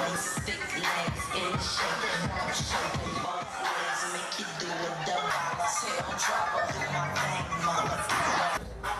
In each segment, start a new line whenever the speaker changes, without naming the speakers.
them stick legs in the shape. Shaking both ways, make you do a double. Tail dropper, do my thing, mama.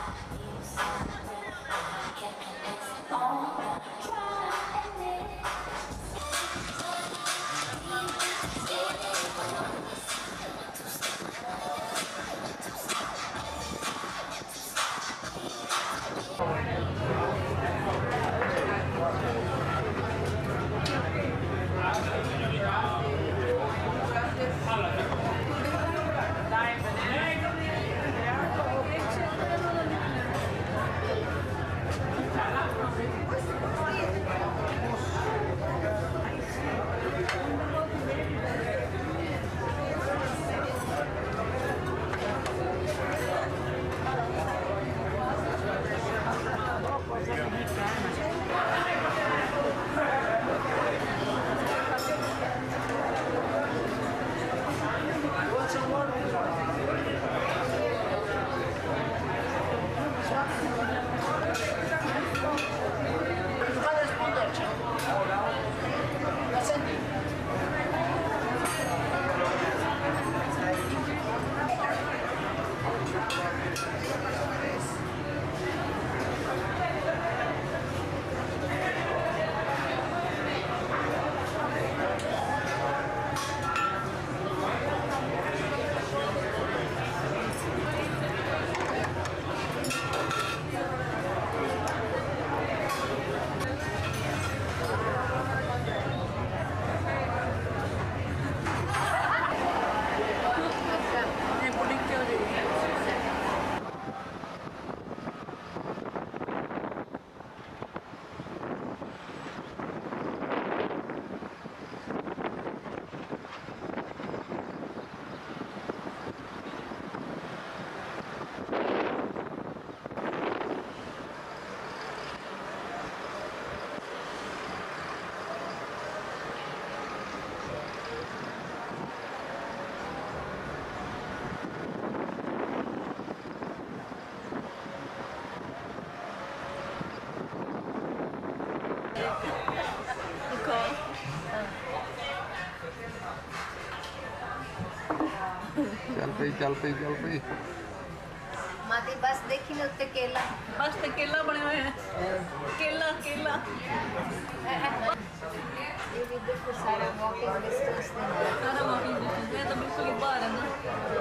चल पी
माती बस देखी ना उत्ते केला
बस ते केला बने हुए हैं केला
ये भी देखो सारा वॉकिंग डिस्टेंस
सारा वॉकिंग डिस्टेंस है तो बिल्कुल ही बाहर है ना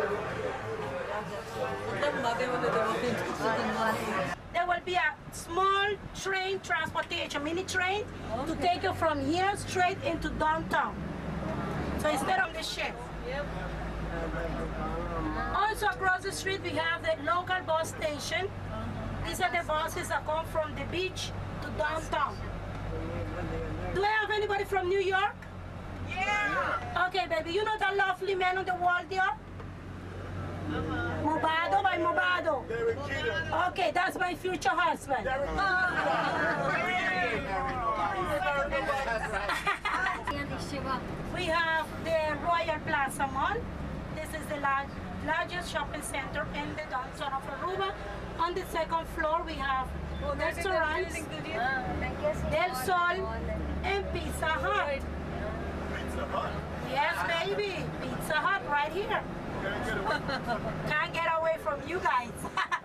तब बातें होते तो walking distance
There will be a small train transportation, mini train, to take you from here straight into downtown. So instead of the ship.
Yep.
Also across the street we have the local bus station. These are the buses that come from the beach to downtown. Do I have anybody from New York? Yeah! Okay, baby, you know that lovely man on the wall there? Mubado by Mubado. Okay, that's my future husband. We have the Royal Plaza Mall. This is the largest shopping center in the downtown of Aruba. On the second floor we have restaurants, Del Sol and Pizza Hut.
Pizza Hut?
Yes, baby, Pizza Hut right here. Can't get away from you guys.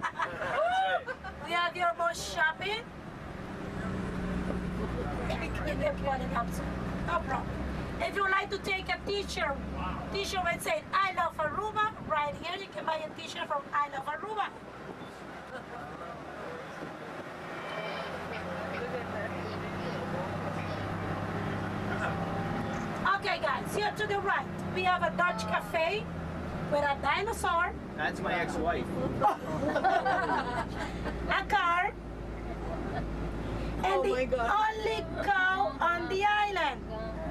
We have your most shopping. No problem. If you like to take a t-shirt and say I love Aruba, right here you can buy a t-shirt from I love Aruba. Okay guys, here to the right we have a Dutch cafe with a dinosaur.
That's my ex-wife.
A car. And the only cow on the island.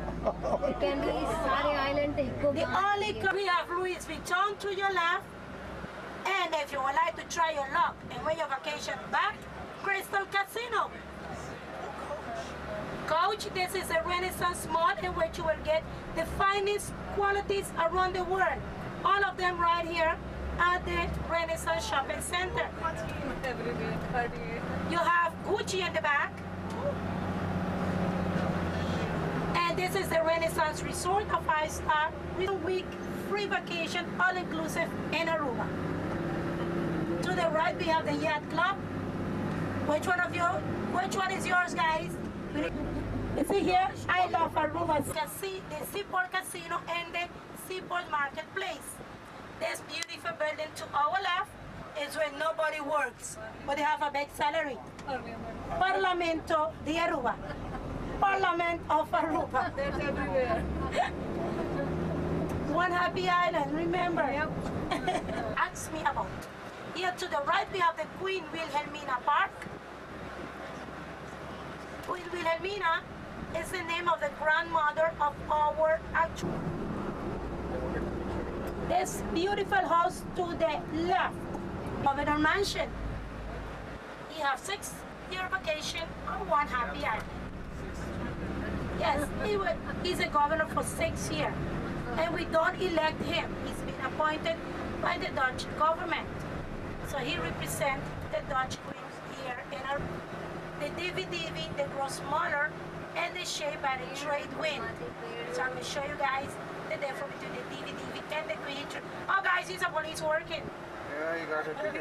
The only cow. We have Louis Vuitton to your left. And if you would like to try your luck and win your vacation back, Crystal Casino. Coach, this is a Renaissance mall in which you will get the finest qualities around the world. All of them right here at the Renaissance Shopping Center. You have Gucci in the back. This is the Renaissance Resort, a 5-star with a week free vacation, all-inclusive in Aruba. To the right, we have the Yacht Club. Which one is yours, guys? You see here, I love Aruba. The Seaport Casino and the Seaport Marketplace. This beautiful building to our left is where nobody works, but they have a big salary. Parlamento de Aruba. Parliament of Aruba.
That's everywhere.
One happy island, remember?
Yep.
Ask me about. Here to the right, we have the Queen Wilhelmina Park. Queen Wilhelmina is the name of the grandmother of our actual. This beautiful house to the left, Governor Mansion. He have 6-year vacation on one happy island. Yes, he's a governor for 6 years, and we don't elect him. He's been appointed by the Dutch government. So he represents the Dutch Queen here in our. The DVD, they grow smaller, and they shaped by the trade wind. So I'm going to show you guys the difference between the DVD and the creature. Oh guys, it's a police working.
Yeah, you got it.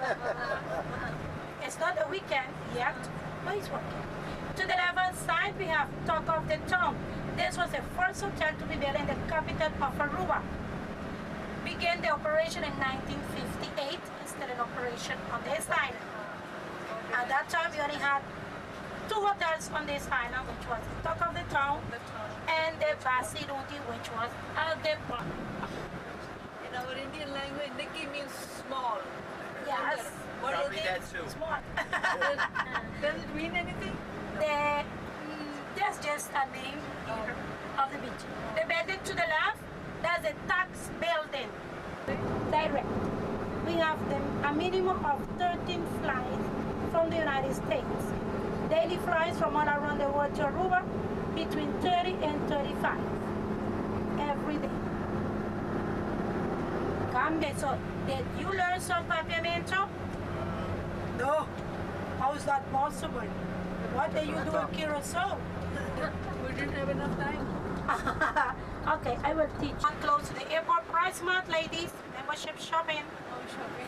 It's not a weekend yet, but it's working. To the left side, we have Talk of the Town. This was the first hotel to be built in the capital of Aruba. Began the operation in 1958, instead of operation on this island. At that time, we only had 2 hotels on this island, which was Talk of the Town and the Basiruti, which was at the bar.
In our Indian language, Nikki means small.
Yes,
What
I'll
is
read
it?
that too.
small.
Does it mean anything?
That's just a name here of the beach. The building to the left, that's the tax building. Direct. We have a minimum of 13 flights from the United States. Daily flights from all around the world to Aruba, between 30 and 35 every day. So, did you learn some papiamento? No. How is that possible? What are you doing, Curacao?
We didn't have enough time.
Okay, I will teach. Close to the airport price month, ladies. Membership shopping.
Oh, shopping.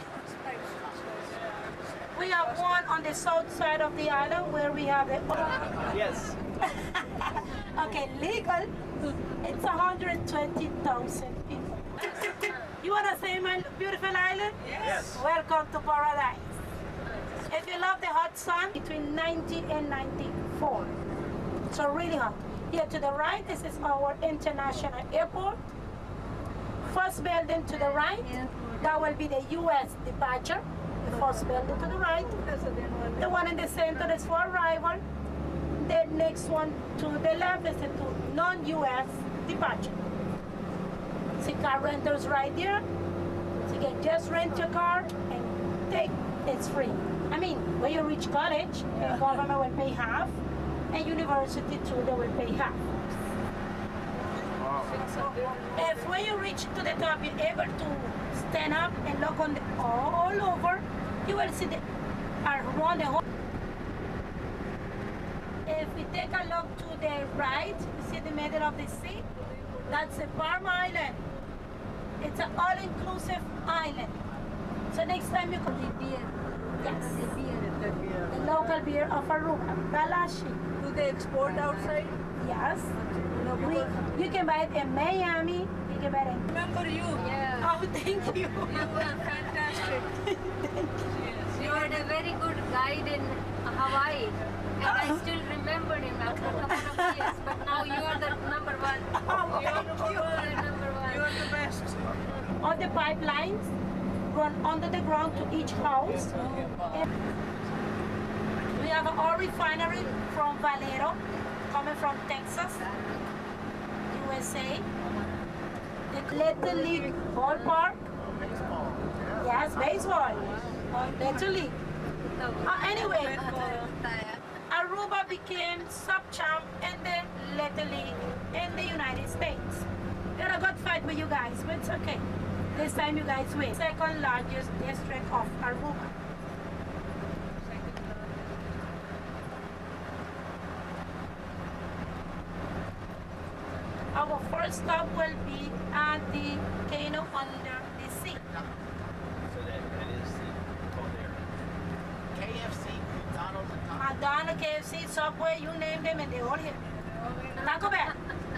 We have one on the south side of the island where we have the.
Yes.
Okay, legal. It's 120,000 people. You want to say my beautiful island?
Yes.
Welcome to paradise. If you love the hot sun, between 90 and 94. So really hot. Here to the right, this is our international airport. First building to the right, that will be the U.S. departure. The first building to the right. The one in the center is for arrival. The next one to the left is the non-U.S. departure. See car rentals right there. So you can just rent your car and take. It's free. I mean, when you reach college, the government will pay half, and university too, they will pay half. If when you reach to the top, you're able to stand up and look on the, all over, you will see the around the whole. If we take a look to the right, you see the middle of the sea. That's the Palm Island. It's an all-inclusive island. So next time you come, yes, the local beer of Aruba, Balashi.
Do they export outside?
Yes.
No, because
You can buy it in Miami. You can buy it in.
remember you.
Yeah,
Oh, thank you.
You were fantastic.
you were a very good guide in Hawaii. And I still remember him after a couple of years. But now you are the number one.
Oh,
You are
thank
the
you.
number one. You are the best.
All the pipelines run under the ground to each house. And we have an oil refinery from Valero, coming from Texas, USA. The Little League ballpark. Yes, baseball. Little League. Anyway, Aruba became sub-champ in the Little League in the United States. We had a good fight with you guys, but it's okay. This time you guys win. Second largest district of Aruba. our first stop will be at the volcano under the sea.
So that is the called there. KFC, McDonald's, and Taco
McDonald's, KFC, Subway, you name them, and they all here. Taco Bell.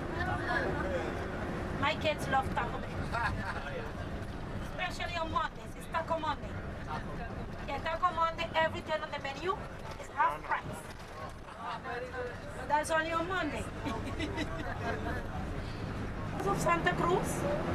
My kids love Taco Bell. Especially on Mondays. It's Taco Monday. Yeah, Taco Monday, everything on the menu is half price. But that's only on Monday. Of Santa Cruz,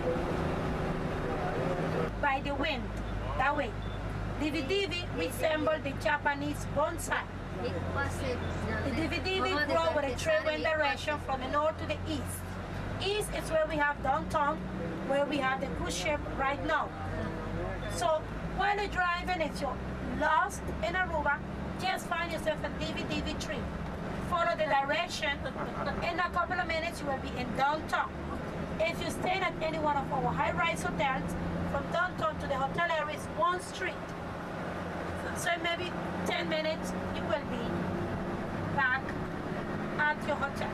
by the wind, that way. Dividivi resemble the Japanese bonsai. The Dividivi grow with a trade wind direction from the north to the east. East is where we have downtown, where we have the cruise ship right now. So while you're driving, if you're lost in Aruba, just find yourself a Dividivi tree. Follow the direction. In a couple of minutes, you will be in downtown. If you stay at any one of our high-rise hotels, from downtown to the hotel area is one street. So maybe 10 minutes, you will be back at your hotel.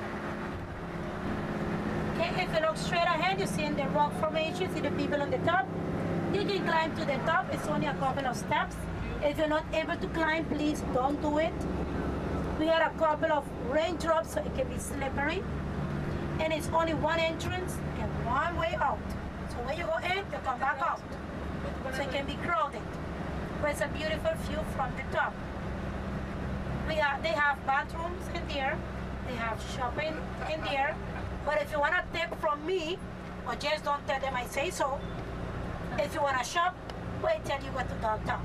Okay, if you look straight ahead, you see in the rock formation, see the people on the top. You can climb to the top, it's only a couple of steps. If you're not able to climb, please don't do it. We had a couple of raindrops, so it can be slippery. And it's only one entrance and one way out. So when you go in, you come back out. So it can be crowded. But it's a beautiful view from the top. They have bathrooms in there. They have shopping in there. But if you want a tip from me, or just don't tell them I say so, if you want to shop, wait till you go to downtown.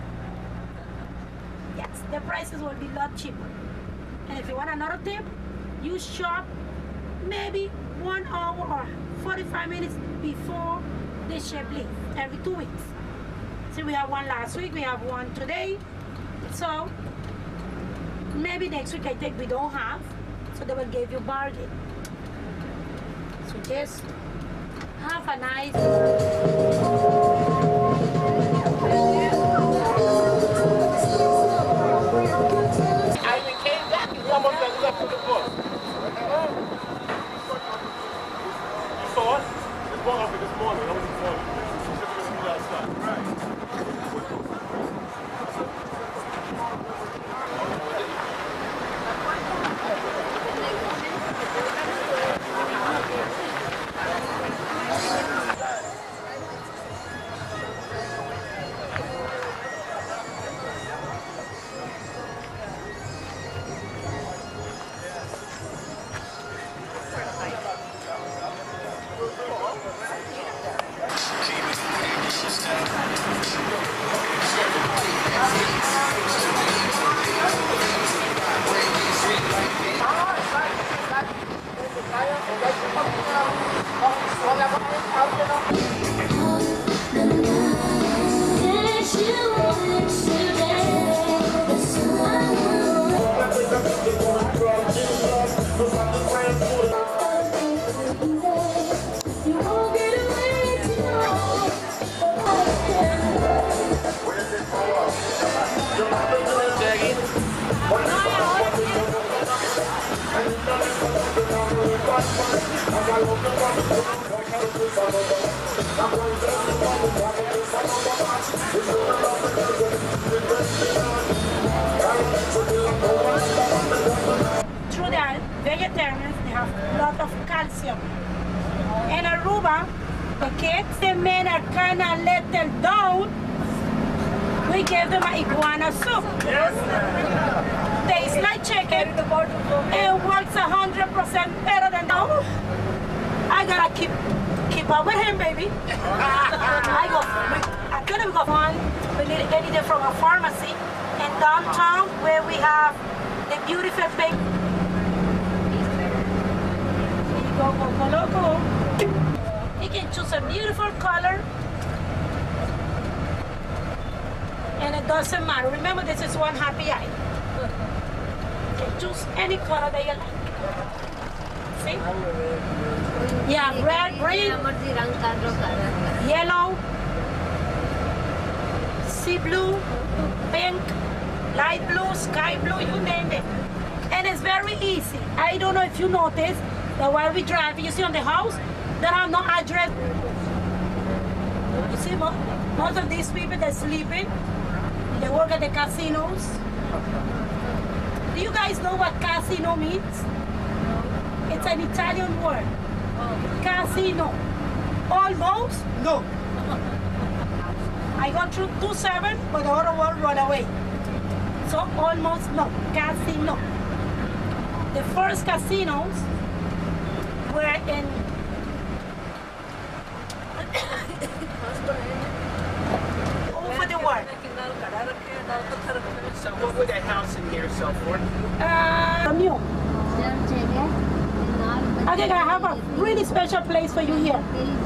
Yes, the prices will be a lot cheaper. And if you want another tip, you shop maybe 1 hour or 45 minutes before the ship leaves, every 2 weeks. So we have one last week, we have one today. So maybe next week I think we don't have, so they will give you bargain. So just have a nice...
Someone that left with the book. You saw it? There's one of it this morning. That was this morning. She said we're going to be outside. Right.
Through the vegetarians, they have a lot of calcium. In Aruba, the kids, the men are kind of let them down. We gave them an iguana soup. Yes. Tastes like chicken and works 100% better than that. I gotta keep up with him, baby. I couldn't go on. We need anything from a pharmacy in downtown where we have the beautiful big. Go. You can choose a beautiful color. And it doesn't matter. Remember, this is one happy eye. You can choose any color that you like. See? Yeah, red, green, yellow, sea blue, pink, light blue, sky blue, you name it. And it's very easy. I don't know if you noticed, that while we drive, you see on the house, they have no address. You see, most of these people, they're sleeping. They work at the casinos. Do you guys know what casino means? It's an Italian word. Casino. Almost? No. I got through 2-7, but the other one run away. So almost no. Casino. The first casinos were in over the world.
So what would that house in here sell for?
New. Okay, I have a really special place for you here.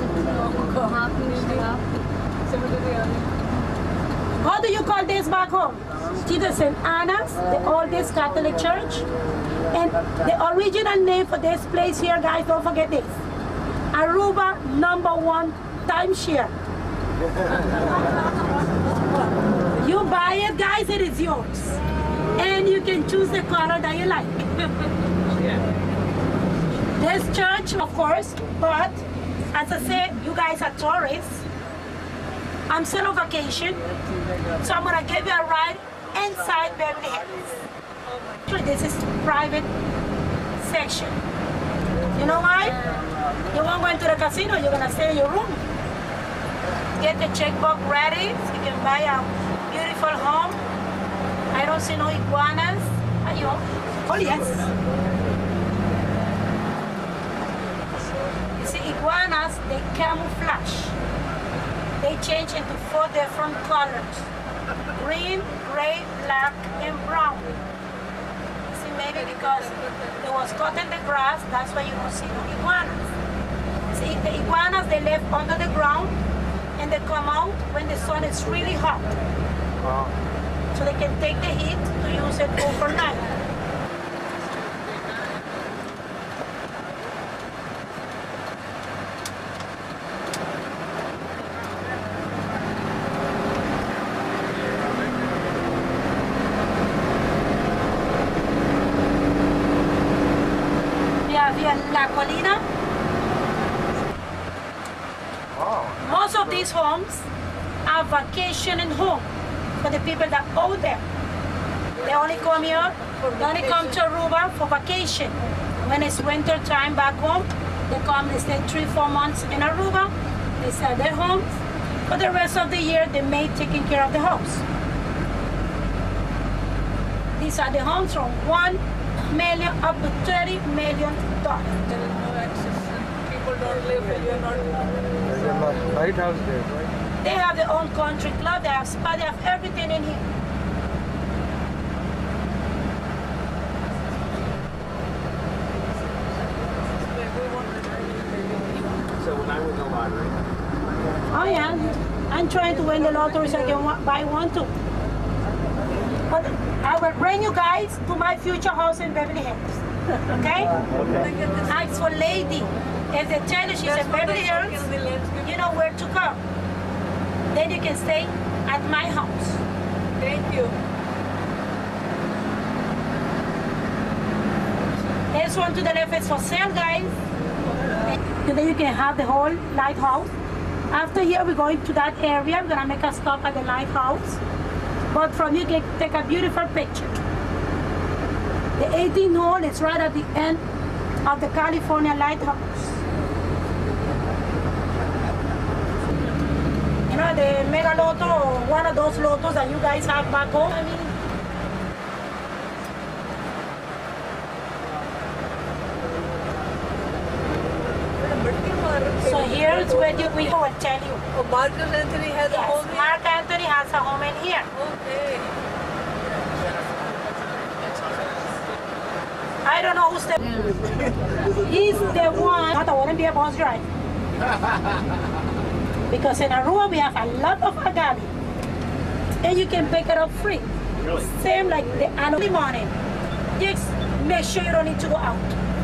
How do you call this back home? Jesus St. Anna's, the oldest Catholic church. And the original name for this place here, guys, don't forget this. Aruba #1 timeshare. You buy it, guys, it is yours. And you can choose the color that you like. This church, of course, but as I said, you guys are tourists. I'm still on vacation, so I'm gonna give you a ride inside Beverly Hills. This is private section. You know why? You won't go into the casino, you're gonna stay in your room. Get the checkbook ready so you can buy a beautiful home. I don't see no iguanas. Oh yes. You see, iguanas, they camouflage. They change into 4 different colors. Green, gray, black, and brown. See, maybe because it was caught in the grass, that's why you don't see no iguanas. See, the iguanas, they live under the ground, and they come out when the sun is really hot. So they can take the heat to use it overnight. We have here La Colina. Most of these homes are vacationing home for the people that own them. They only come here, they only come to Aruba for vacation. When it's winter time back home, they come, they stay 3-4 months in Aruba, they sell their homes. For the rest of the year, they may taking care of the house. These are the homes from $1 million up to $30 million.
There is no access. People don't live when you're not.
There's a lighthouse there, right?
They have their own country club, they have spa, they have everything in here.
So when I win the lottery,
Oh yeah, I'm trying to win the lottery so I can buy one too. But I will bring you guys to my future house in Beverly Hills. Okay? Ask for lady. If they tell you she's in Beverly Hills, you know where to go. Then you can stay at my house.
Thank you.
This one to the left is for sale, guys. And then you can have the whole lighthouse. After here, we're going to that area. We're gonna make a stop at the lighthouse. But from here, you can take a beautiful picture. The 18th hole is right at the end of the California lighthouse. You know, the Mega Lotto, or one of those lotos that you guys have back home. I mean, so here's where we will tell you.
Oh, Marcus Anthony has a
Yes,
home here?
Mark Anthony has a home in here.
Okay.
I don't know who's the... He's the one... I wouldn't be a bus driver. Because in Aruba, we have a lot of agave. And you can pick it up free.
really?
Same like the early morning. Just make sure you don't need to go out.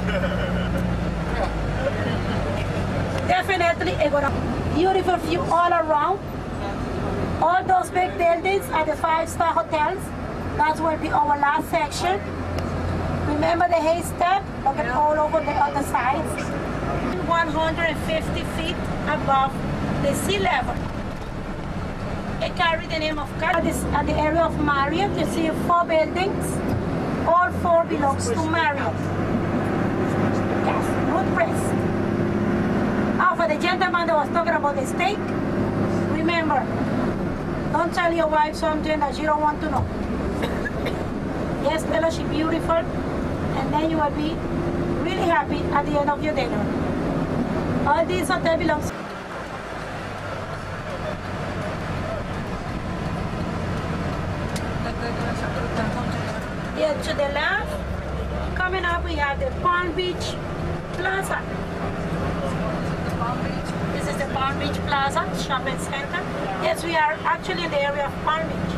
Definitely a good, beautiful view all around. All those big buildings are the 5-star hotels. That will be our last section. We Remember the hay step? Look at all over the other sides. 150 feet above the sea level. It carries the name of At the area of Marriott, you see 4 buildings. All 4 belongs to Marriott. Yes, good rest. Oh, for the gentleman that was talking about the steak, remember, don't tell your wife something that she don't want to know. Yes, tell her she's beautiful, and then you will be really happy at the end of your dinner. All these hotel belongs. Here to the left, coming up we have the Palm Beach Plaza. This is the Palm Beach Plaza shopping center. Yes, we are actually in the area of Palm Beach.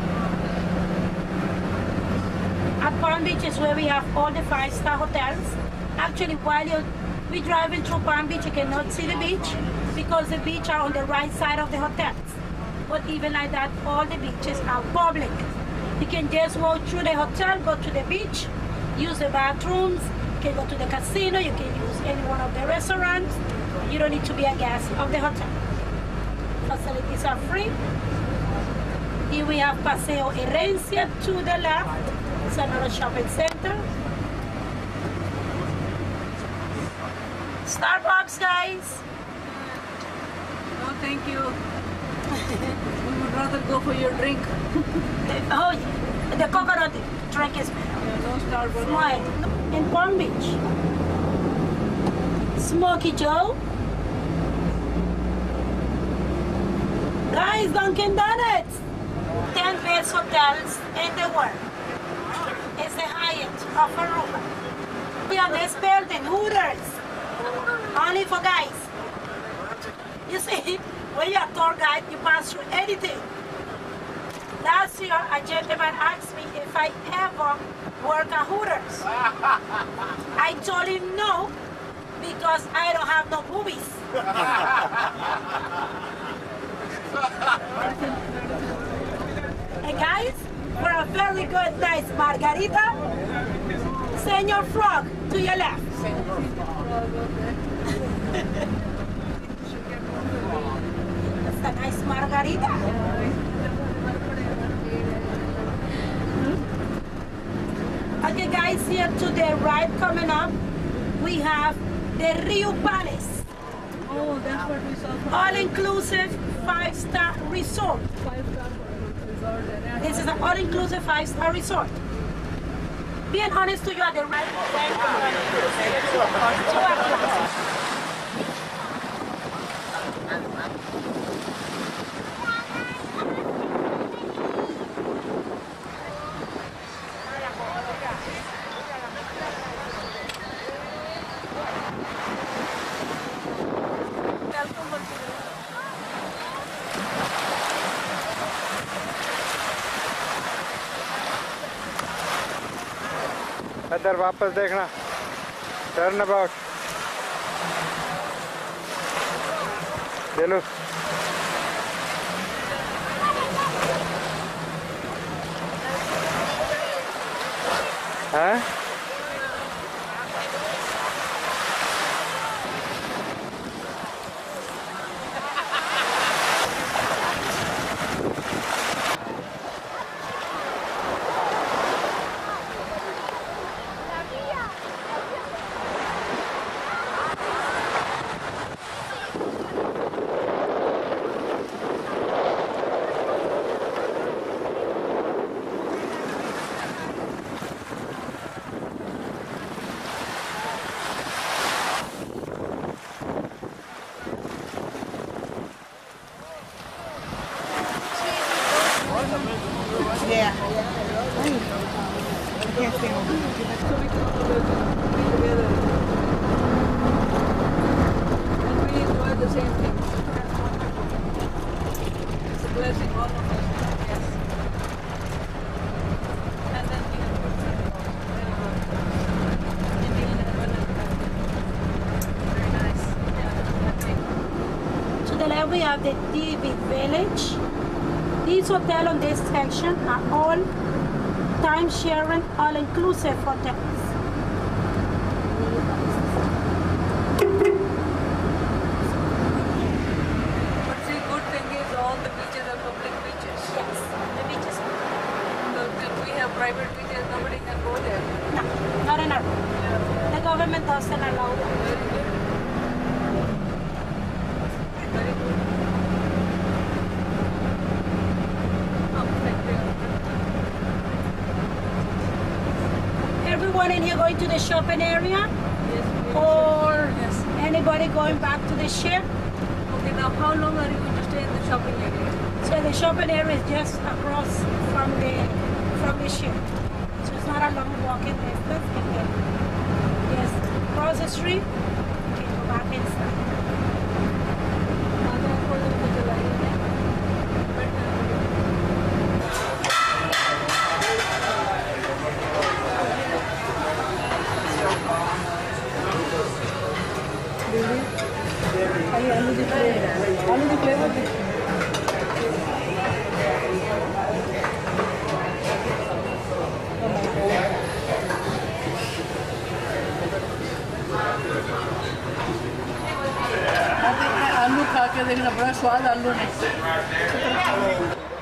At Palm Beach is where we have all the 5-star hotels. Actually, while we're driving through Palm Beach, you cannot see the beach because the beach are on the right side of the hotels. But even like that, all the beaches are public. You can just walk through the hotel, go to the beach, use the bathrooms, you can go to the casino, you can use any one of the restaurants. You don't need to be a guest of the hotel. Facilities are free. Here we have Paseo Herencia to the left. It's another shopping center. Starbucks, guys.
No, thank you. We would rather go for your drink.
Oh, the coconut drink is
Yeah, no Starbucks.
right in Palm Beach. Smoky Joe. Guys, Dunkin' Donuts. 10 best hotels in the world. It's the Hyatt of Aruba. We have this building, Hooters. Only for guys. You see, when you're a tour guide, you pass through anything. Last year, a gentleman asked me if I ever work at Hooters. I told him no, because I don't have no boobies. Hey guys, for a very good, nice margarita, Senor Frog to your left. That's a nice margarita. Okay guys, here to the right coming up, we have the Rio Palace.
Oh, that's what we saw.
All-inclusive 5-star resort.
5-star resort. Yeah.
This is an all-inclusive 5-star resort. Being honest to you, at the right
इधर वापस देखना, turn about, चलो। हाँ?
Yeah. I can't see them. So we can all be together. And we enjoy the same thing. That's wonderful. It's a blessing, all of us. Yes. And then we have good friends. Very good. Indian and Venezuelan. Very nice. Yeah.
to the left, we have the DB Village. These hotels on this section are all time-sharing, all-inclusive hotels. going to the shopping area?
Yes.
Or
Yes.
anybody going back to the ship?
Okay, now how long are you going to stay in the shopping area?
So the shopping area is just across from the ship. So it's not a long walking distance. You can just cross the street and go back inside.
आधा आपको तो चलाइए ना बैठना आलू की flavour आलू खा के देखना बड़ा स्वाद आलू ने